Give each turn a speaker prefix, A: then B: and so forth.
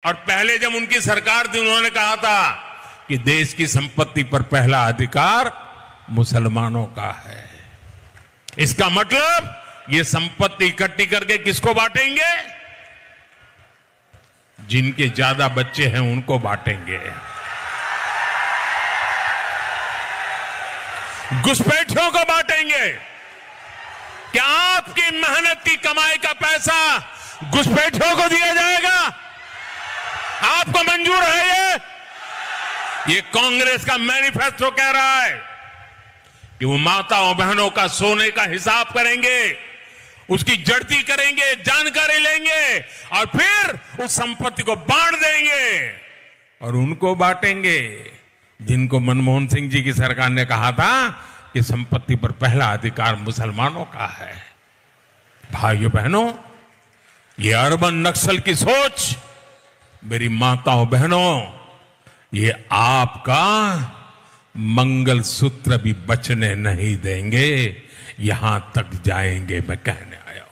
A: और पहले जब उनकी सरकार थी उन्होंने कहा था कि देश की संपत्ति पर पहला अधिकार मुसलमानों का है। इसका मतलब ये संपत्ति इकट्ठी करके किसको बांटेंगे? जिनके ज्यादा बच्चे हैं उनको बांटेंगे। घुसपैठियों को बांटेंगे। क्या आपकी मेहनत की कमाई का पैसा घुसपैठियों को दिया जाएगा? आपको मंजूर है? ये कांग्रेस का मैनिफेस्टो कह रहा है कि वो माताओं बहनों का सोने का हिसाब करेंगे, उसकी जड़ती करेंगे, जानकारी लेंगे और फिर उस संपत्ति को बांट देंगे और उनको बांटेंगे जिनको मनमोहन सिंह जी की सरकार ने कहा था कि संपत्ति पर पहला अधिकार मुसलमानों का है। भाइयों बहनों, ये अर्बन नक्सल की सोच, मेरी माताओं बहनों, ये आपका मंगलसूत्र भी बचने नहीं देंगे, यहां तक जाएंगे, मैं कहने आया हूं।